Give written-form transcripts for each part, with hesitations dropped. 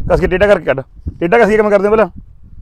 कस के टेढ़ा करके कट। टेढ़ा कस के काम करदे पहला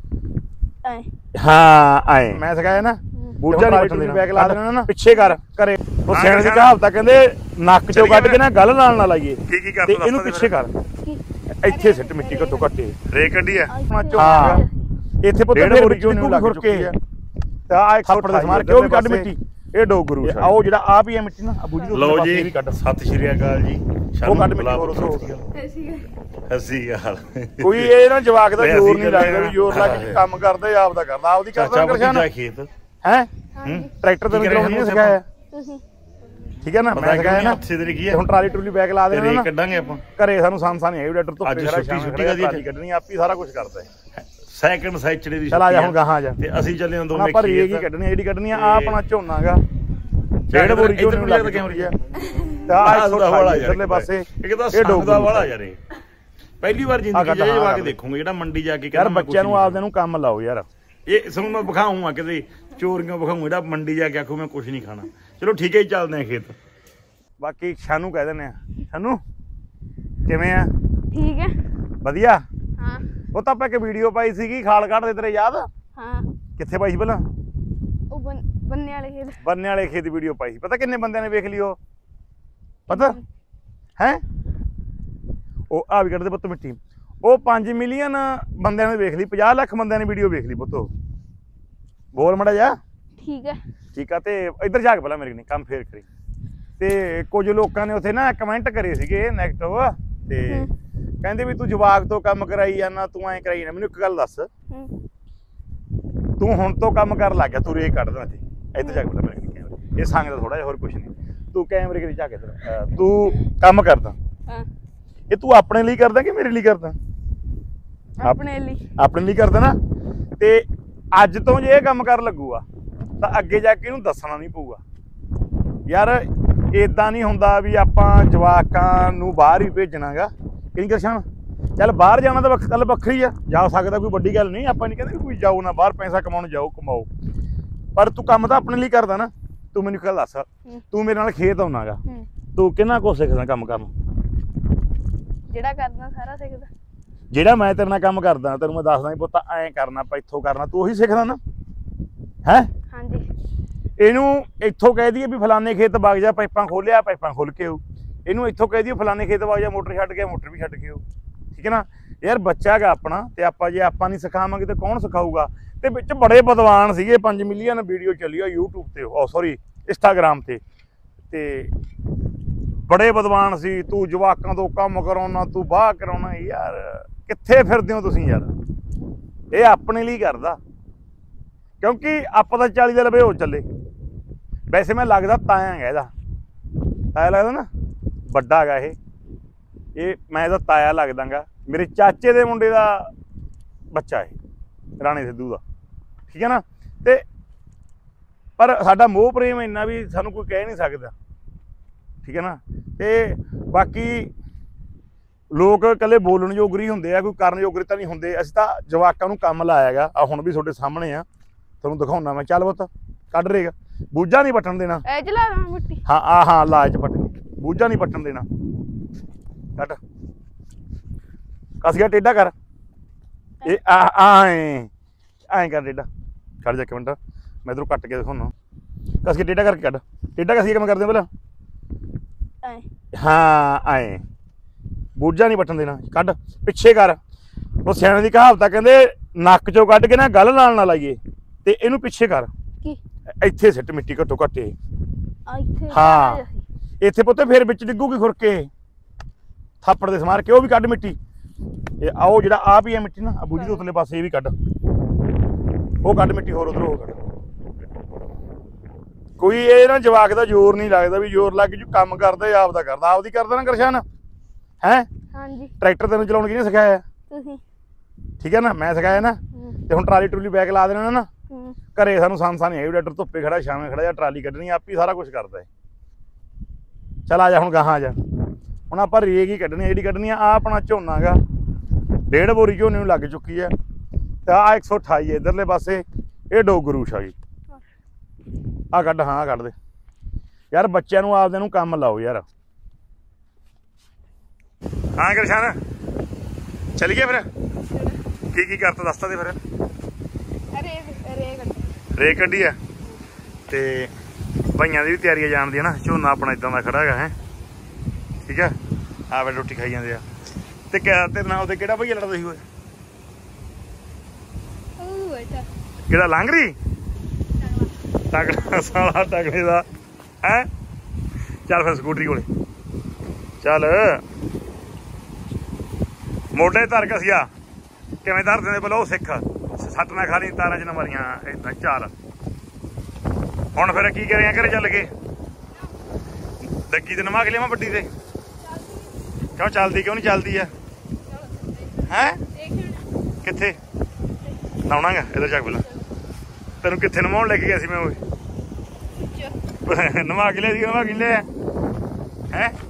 हाँ आए मैं सिखाया ना बूझा नहीं बटन देना बैक ला देना ना पिछे कर करे ਉਹ ਸਿਆਣੇ ਦੀ ਕਹਾਵਤ ਆ ਕਹਿੰਦੇ ਨੱਕ ਚੋਂ ਕੱਢ ਕੇ ਨਾ ਗੱਲ ਨਾਲ ਨਾ ਲਾਈਏ ਤੇ ਇਹਨੂੰ ਪਿੱਛੇ ਕਰ ਇੱਥੇ ਸਿੱਟ ਮਿੱਟੀ ਘੱਟੋ ਘੱਟੇ ਰੇ ਕੱਢੀ ਆ ਹਾਂ ਇੱਥੇ ਪੁੱਤ ਫੇਰ ਬੋਰੀ ਕਿਉਂ ਨਹੀਂ ਲੱਗ ਚੁੱਕੀ ਆ ਆ 128 ਦੇ ਸਮਾਰ ਕਿਉਂ ਵੀ ਕੱਢ ਮਿੱਟੀ ਇਹ ਡੋਗ ਗੁਰੂ ਆਓ ਜਿਹੜਾ ਆ ਵੀ ਹੈ ਮਿੱਟੀ ਨਾ ਬੂਜੀ ਤੋਂ ਲਓ ਜੀ ਸਤਿ ਸ਼੍ਰੀ ਅਕਾਲ ਜੀ ਉਹ ਕੱਢ ਮਿੱਟੀ ਹੋਰ ਉਧਰ ਹੱਸੀ ਗੱਲ ਕੋਈ ਇਹ ਨਾ ਜਵਾਕ ਦਾ ਜ਼ੋਰ ਨਹੀਂ ਲੱਗਦਾ ਵੀ ਜ਼ੋਰ ਲਾ ਕੇ ਕੰਮ ਕਰਦੇ ਆਪ ਦਾ ਕਰਦਾ ਆਪਦੀ ਕਰਦਾ ਕਰਸ਼ਾਨ ਖੇਤ ਹੈ ਟਰੈਕਟਰ ਤੇ ਚਲਾਉਣਾ ਨਹੀਂ ਸਿਖਾਇਆ ਠੀਕ ਹੈ ਨਾ ਮੈਂ ਸਿਖਾਇਆ ਨਾ ਹੁਣ ਟਰਾਲੀ ਟਰੂਲੀ ਬੈਕ ਲਾ ਦੇਣਾ ਨਾ ਕੱਢਾਂਗੇ ਆਪਾਂ ਘਰੇ ਸਾਨੂੰ ਸਾਂਸਾ ਨਹੀਂ ਹੈ ਡਾਕਟਰ ਤੋਂ ਅੱਜ ਛੁੱਟੀ ਕਦੀ ਕੱਢਣੀ ਆਪੀ ਸਾਰਾ ਕੁਝ ਕਰਦਾ ਸੈਕਿੰਡ ਸੈਚੜੇ ਦੀ ਚਲ ਆ ਜਾ ਹੁਣ ਗਾਹਾਂ ਆ ਜਾ ਤੇ ਅਸੀਂ ਚੱਲੇ ਹਾਂ ਦੋਵੇਂ ਪਰ ਇਹ ਕੀ ਕੱਢਣੀ ਜਿਹੜੀ ਕੱਢਣੀ ਆ ਆਪਣਾ ਝੋਨਾਗਾ ਡੇਢ ਬੋਰੀ ਝੋਨੇ ਨੂੰ ਲੱਗ ਚੁੱਕੀ ਆ ਤਾਂ 128 ਵਾਲਾ ਇਧਰਲੇ ਪਾਸੇ ਇਹ ਡੋਗ ਦਾ ਵਾਲਾ ਯਾਰ ਇਹ ਪਹਿਲੀ ਵਾਰ ਜ਼ਿੰਦਗੀ ਚ ਜਾ ਕੇ ਦੇਖੂਗਾ ਜਿਹੜਾ ਮੰਡੀ ਜਾ ਕੇ ਯਾਰ ਬੱਚਿਆਂ ਨੂੰ ਆਪਦੇ ਨੂੰ ਕੰਮ ਲਾਓ ਯਾਰ ਇਹ ਤੁਹਾਨੂੰ ਮੈਂ ਵਿਖਾਉਂਗਾ ਕਿਤੇ ਚੋਰੀਆਂ ਵਿਖਾਊਂ ਜਿਹੜਾ ਮੰਡੀ ਜਾ ਕੇ ਆਖੂ ਮੈਂ ਕੁਛ ਨਹੀਂ ਖਾਣਾ ਚਲੋ ਠੀਕ ਹੈ ਜੀ ਚੱਲਦੇ ਆ ਖੇਤ ਬਾਕੀ ਸ਼ਾਨੂ ਕਹਿ ਦਿੰਦੇ ਆ ਸ਼ਾਨੂ ਕਿਵੇਂ ਆ ਠੀਕ ਹੈ ਵਧੀਆ ਹਾਂ ਉਹ ਤਾਂ ਆਪਾਂ ਇੱਕ ਵੀਡੀਓ ਪਾਈ ਸੀਗੀ ਖਾਲ ਕੱਢਦੇ ਤੇਰੇ ਯਾਦ ਹਾਂ ਕਿੱਥੇ ਪਾਈ ਸੀ ਪਹਿਲਾਂ ਉਹ ਬੰਨੇ ਵਾਲੇ ਖੇਤ ਵੀਡੀਓ ਪਾਈ ਸੀ ਪਤਾ ਕਿੰਨੇ ਬੰਦਿਆਂ ਨੇ ਵੇਖ ਲਈ ਉਹ ਪਤਾ ਹੈ ਉਹ ਆ ਵੀ ਕੱਢਦੇ ਪੁੱਤ ਮਿੱਟੀ ਉਹ 5 ਮਿਲੀਅਨ ਬੰਦਿਆਂ ਨੇ ਵੇਖ ਲਈ 50 ਲੱਖ ਬੰਦਿਆਂ ਨੇ ਵੀਡੀਓ ਵੇਖ ਲਈ ਪੁੱਤੋ ਬੋਲ ਮੜਾ ਜਾ ਠੀਕ ਆ ਤੇ ਇੱਧਰ ਜਾ ਕੇ ਪਹਿਲਾਂ ਮੇਰੇ ਨਹੀਂ ਕੰਮ ਫੇਰ ਕਰੀ ਤੇ ਕੁਝ ਲੋਕਾਂ ਨੇ ਉੱਥੇ ਨਾ ਕਮੈਂਟ ਕਰੇ ਸੀਗੇ ਨੈਗੇਟਿਵ ਤੇ ਕਹਿੰਦੇ ਵੀ ਤੂੰ ਜਵਾਕ ਤੋਂ ਕੰਮ ਕਰਾਈ ਜਾਂਦਾ ਤੂੰ ਐਂ ਕਰਾਈ ਨਾ ਮੈਨੂੰ ਇੱਕ ਗੱਲ ਦੱਸ ਤੂੰ ਹੁਣ ਤੋਂ ਕੰਮ ਕਰਨ ਲੱਗ ਗਿਆ ਤੂੰ ਰੇ ਕੱਢ ਦੇਣਾ ਇੱਧਰ ਜਾ ਕੇ ਪਹਿਲਾਂ ਮੇਰੇ ਕੈਮਰੇ ਇਹ ਸੰਗ ਦਾ ਥੋੜਾ ਜਿਹਾ ਹੋਰ ਕੁਛ ਨਹੀਂ ਤੂੰ ਕੈਮਰੇ ਕਿਤੇ ਜਾ ਕੇ ਤੂੰ ਕੰਮ ਕਰਦਾ ਇਹ ਤੂੰ ਆਪਣੇ ਲਈ ਕਰਦਾ ਕਿ ਮੇਰੇ ਲਈ ਕਰਦਾ ਆਪਣੇ ਲਈ ਕਰਦਾ ਨਾ ਤੇ ਅੱਜ ਤੋਂ ਜੇ ਇਹ ਕੰਮ ਕਰਨ ਲੱਗੂਗਾ ਤਾਂ ਅੱਗੇ ਜਾ ਕੇ ਇਹਨੂੰ ਦੱਸਣਾ ਨਹੀਂ ਪਊਗਾ ਯਾਰ ਏਦਾਂ ਨਹੀਂ ਹੁੰਦਾ ਵੀ ਆਪਾਂ ਜਵਾਕਾਂ ਨੂੰ ਬਾਹਰ ਹੀ ਭੇਜਣਾਗਾ ਕਿ ਕਰਸ਼ਾਨ ਚੱਲ ਬਾਹਰ ਜਾਣਾ ਤਾਂ ਗੱਲ ਵੱਖਰੀ ਆ ਜਾ ਸਕਦਾ ਕੋਈ ਵੱਡੀ ਗੱਲ ਨਹੀਂ ਆਪਾਂ ਨਹੀਂ ਕਹਿੰਦੇ ਕੋਈ ਜਾਓ ਨਾ ਬਾਹਰ ਪੈਸਾ ਕਮਾਉਣ ਜਾਓ ਕਮਾਓ ਪਰ ਤੂੰ ਕੰਮ ਤਾਂ ਆਪਣੇ ਲਈ ਕਰਦਾ ਨਾ ਤੂੰ ਮੈਨੂੰ ਗੱਲ ਦੱਸ ਤੂੰ ਮੇਰੇ ਨਾਲ ਖੇਤ ਆਉਣਾਗਾ ਤੂੰ ਕਿੰਨਾ ਕੁ ਸਿੱਖਦਾ ਕੰਮ ਕਰਨ ਜਿਹੜਾ ਕਰਦਾ ਸਾਰਾ ਸਿੱਖਦਾ ਜਿਹੜਾ ਮੈਂ ਤੇਰੇ ਨਾਲ ਕੰਮ ਕਰਦਾ ਤੈਨੂੰ ਮੈਂ ਦੱਸਦਾ ਪੁੱਤ ਐਂ ਕਰਨਾ ਆਪਾਂ ਇੱਥੋਂ ਕਰਨਾ ਤੂੰ ਉਹੀ ਸਿੱਖਦਾ ਨਾ ਹੈ ਹਾਂਜੀ ਇਹਨੂੰ ਇੱਥੋਂ ਕਹਿ ਦਈਏ ਵੀ ਫਲਾਣੇ ਖੇਤ ਵਗ ਜਾ ਪਾਈਪਾਂ ਖੋਲਿਆ ਪਾਈਪਾਂ ਖੋਲ ਕੇ ਆਉ ਇਹਨੂੰ ਇੱਥੋਂ ਕਹਿ ਦਈਏ ਫਲਾਣੇ ਖੇਤ ਵਗ ਜਾ ਮੋਟਰ ਛੱਡ ਗਿਆ ਮੋਟਰ ਵੀ ਛੱਡ ਕੇ ਆਉ ਠੀਕ ਹੈ ਨਾ ਯਾਰ ਬੱਚਾ ਹੈਗਾ ਆਪਣਾ ਤੇ ਆਪਾਂ ਜੇ ਆਪਾਂ ਨਹੀਂ ਸਿਖਾਵਾਂਗੇ ਤੇ ਕੌਣ ਸਿਖਾਊਗਾ ਤੇ ਵਿੱਚ ਬੜੇ ਬਦਵਾਨ ਸੀਗੇ 5 ਮਿਲੀਅਨ ਵੀਡੀਓ ਚੱਲੀ ਆ YouTube ਤੇ ਸੌਰੀ ਇੰਸਟਾਗ੍ਰਾਮ ਤੇ ਬੜੇ ਬਦਵਾਨ ਸੀ ਤੂੰ ਜਵਾਕਾਂ ਤੋਂ ਕੰਮ ਕਰਾਉਣਾ ਤੂੰ ਬਾਹ ਕਰਾਉਣਾ ਯਾਰ ਕਿੱਥੇ ਫਿਰਦੇ ਹੋ ਤੁਸੀਂ ਯਾਰ ਇਹ ਆਪਣੇ ਲਈ ਕਰਦਾ ਕਿਉਂਕਿ ਆਪਾਂ ਤਾਂ 40 ਦੇ ਲਵੇ ਹੋ ਚੱਲੇ ਵੈਸੇ ਮੈਂ ਲੱਗਦਾ ਤਾਇਆ ਹੈਗਾ ਇਹਦਾ ਤਾਇਆ ਲੱਗਦਾ ਨਾ ਵੱਡਾ ਹੈਗਾ ਇਹ ਮੈਂ ਇਹਦਾ ਤਾਇਆ ਲੱਗਦਾਗਾ ਮੇਰੇ ਚਾਚੇ ਦੇ ਮੁੰਡੇ ਦਾ ਬੱਚਾ ਇਹ ਰਾਣੇ ਸਿੱਧੂ ਦਾ ਠੀਕ ਹੈ ਨਾ ਤੇ ਪਰ ਸਾਡਾ ਮੋਹ ਪ੍ਰੇਮ ਇੰਨਾ ਵੀ ਸਾਨੂੰ ਕੋਈ ਕਹਿ ਨਹੀਂ ਸਕਦਾ ਠੀਕ ਹੈ ਨਾ ਤੇ ਬਾਕੀ ਲੋਕ ਇਕੱਲੇ ਬੋਲਣ ਯੋਗਰੀ ਹੁੰਦੇ ਆ ਕੋਈ ਕਰਨ ਯੋਗਰੀ ਤਾਂ ਨਹੀਂ ਹੁੰਦੇ ਅਸੀਂ ਤਾਂ ਜਵਾਕਾਂ ਨੂੰ ਕੰਮ ਲਾਇਆ ਗਾ ਆ ਹੁਣ ਵੀ ਤੁਹਾਡੇ ਸਾਹਮਣੇ ਆ ਤੁਹਾਨੂੰ ਦਿਖਾਉਣਾ ਮੈਂ ਚੱਲ ਪੁੱਤ ਕੱਢ ਰੇਗਾ ਬੂਝਾ ਨਹੀਂ ਪੱਟਣ ਦੇਣਾ ਮਿੱਟੀ ਹਾਂ ਲਾ ਚ ਪੱਟ ਬੂਝਾ ਨਹੀਂ ਪੱਟਣ ਦੇਣਾ ਕੱਢ ਕਸ ਗਿਆ ਟੇਢਾ ਕਰ ਇਹ ਐਂ ਕਰ ਟੇਢਾ ਖੜ ਜਾ ਇੱਕ ਮਿੰਟ ਮੈਂ ਇਧਰੋਂ ਕੱਟ ਕੇ ਦਿਖਾਉਣਾ ਕਸ ਕੇ ਟੇਢਾ ਕਰਕੇ ਕੱਢ ਟੇਢਾ ਕਸ ਕੇ ਕੰਮ ਕਰਦੇ ਪਹਿਲਾਂ ਹਾਂ ਆਏ ਬੂਝਾ ਨਹੀਂ ਪੱਟਣ ਦੇਣਾ ਕੱਢ ਪਿੱਛੇ ਕਰ ਉਹ ਸਿਆਣੇ ਦੀ ਕਹਾਵਤ ਆ ਕਹਿੰਦੇ ਨੱਕ ਚੋਂ ਕੱਢ ਕੇ ਨਾ ਗੱਲ ਨਾਲ ਨਾ ਲਾਈਏ ਤੇ ਇਹਨੂੰ ਪਿੱਛੇ ਕਰ ਇੱਥੇ ਸਿੱਟ ਮਿੱਟੀ ਘੱਟੋ ਘੱਟੇ ਹਾਂ ਇੱਥੇ ਪੁੱਤੇ ਫੇਰ ਵਿੱਚ ਡਿੱਗੂਗੀ ਖੁਰਕੇ ਥਾਪੜ ਦੇ ਸਮਾਰ ਕੇ ਉਹ ਵੀ ਕੱਢ ਮਿੱਟੀ ਇਹ ਆਓ ਜਿਹੜਾ ਆ ਵੀ ਹੈ ਮਿੱਟੀ ਨਾ ਬੂਜੀ ਦੇ ਉਤਲੇ ਪਾਸੇ ਇਹ ਵੀ ਕੱਢ ਉਹ ਕੱਢ ਮਿੱਟੀ ਹੋਰ ਉਧਰ ਉਹ ਕੱਢ ਕੋਈ ਇਹ ਨਾ ਜਵਾਕ ਦਾ ਜ਼ੋਰ ਨਹੀਂ ਲੱਗਦਾ ਵੀ ਜ਼ੋਰ ਲੱਗ ਜੂ ਕੰਮ ਕਰਦੇ ਆਪ ਦਾ ਕਰਦਾ ਆਪਦੀ ਕਰਦਾ ਨਾ ਕਰਸ਼ਾਨ ਹੈ ਹਾਂਜੀ ਟਰੈਕਟਰ ਤੈਨੂੰ ਚਲਾਉਣ ਕਿਹਨੇ ਸਿਖਾਇਆ ਤੁਸੀਂ ਠੀਕ ਹੈ ਨਾ ਮੈਂ ਸਿਖਾਇਆ ਨਾ ਤੇ ਹੁਣ ਟਰਾਲੀ ਟਰੂਲੀ ਬੈਕ ਲਾ ਦੇਣਾ ਨਾ ਘਰੇ ਸਾਨੂੰ ਸਾਂਸਾ ਨਹੀਂ ਹੈ ਡਾਕਟਰ ਧੁੱਪੇ ਖੜਾ ਛਾਵੇਂ ਖੜਾ ਜਾਂ ਟਰਾਲੀ ਕੱਢਣੀ ਆਪੀ ਸਾਰਾ ਕੁਝ ਕਰਦਾ ਚਲ ਆ ਜਾ ਹੁਣ ਗਾਹਾਂ ਆ ਜਾ ਹੁਣ ਆਪਾਂ ਰੇਗ ਹੀ ਕੱਢਣੀ ਜਿਹੜੀ ਕੱਢਣੀ ਆ ਆਪਣਾ ਝੋਨਾਗਾ ਡੇਢ ਬੋਰੀ ਝੋਨੇ ਨੂੰ ਲੱਗ ਚੁੱਕੀ ਆ ਤੇ ਆ 128 ਇਧਰਲੇ ਪਾਸੇ ਇਹ ਡੋਗ ਗਰੂਸ਼ ਆ ਗਈ ਆ ਕੱਢ ਹਾਂ ਕੱਢ ਦੇ ਯਾਰ ਬੱਚਿਆਂ ਨੂੰ ਆਪਦੇ ਨੂੰ ਕੰਮ ਲਾਓ ਯਾਰ ਹਾਂ ਕਰਸ਼ਾਨ ਚੱਲੀਏ ਫਿਰ ਕੀ ਕਰਤਾ ਦੱਸਤਾ ਤੇ ਫਿਰ ਰੇ ਕੱਢੀ ਆ ਤੇ ਭਾਈਆਂ ਦੀ ਵੀ ਤਿਆਰੀ ਆ ਜਾਣ ਦੀ ਨਾ ਝੋਨਾ ਆਪਣਾ ਇਦਾਂ ਦਾ ਖੜਾ ਹੈਗਾ ਹੈ ਠੀਕ ਆ ਆ ਵੇ ਰੋਟੀ ਖਾਈ ਜਾਂਦੇ ਆ ਤੇ ਤੇਰੇ ਨਾਲ ਉਹਦੇ ਕਿਹੜਾ ਭਈਆ ਲੜਦਾ ਸੀ ਓਏ ਕਿਹੜਾ ਲਾਂਗਰੀ ਤਗੜਾ ਸਾਲਾ ਤਗੜੇ ਦਾ ਹੈ ਚੱਲ ਫਿਰ ਸਕੂਟਰੀ ਕੋਲੇ ਚੱਲ ਮੋਢੇ ਧਰ ਕਸਿਆ ਕਿਵੇਂ ਧਰ ਦਿੰਦੇ ਬਲੋ ਸਿੱਖ ਸੱਟ ਨਾ ਖਾ ਲਈ ਤਾਰਾਂ ਚ ਨਾ ਮਾਰੀਆਂ ਏਦਾਂ ਚੱਲ ਹੁਣ ਫਿਰ ਕੀ ਕਰਿਆ ਘਰੇ ਚੱਲ ਕੇ ਡੱਗੀ ਤੇ ਨਮਾ ਕੇ ਲਿਆਵਾਂ ਵੱਡੀ ਤੇ ਕਿਉਂ ਚੱਲਦੀ ਕਿਉਂ ਨਹੀਂ ਚੱਲਦੀ ਆ ਹੈ ਕਿੱਥੇ ਲਾਉਣਾਗਾ ਇਹਦਾ ਚੱਕ ਪਹਿਲਾਂ ਤੈਨੂੰ ਕਿੱਥੇ ਨਮਾਉਣ ਲੈ ਕੇ ਗਿਆ ਸੀ ਮੈਂ ਓਏ ਨਮਾ ਕੇ ਲਿਆ ਸੀ ਨਮਾ ਕੇ ਲਿਆ ਹੈ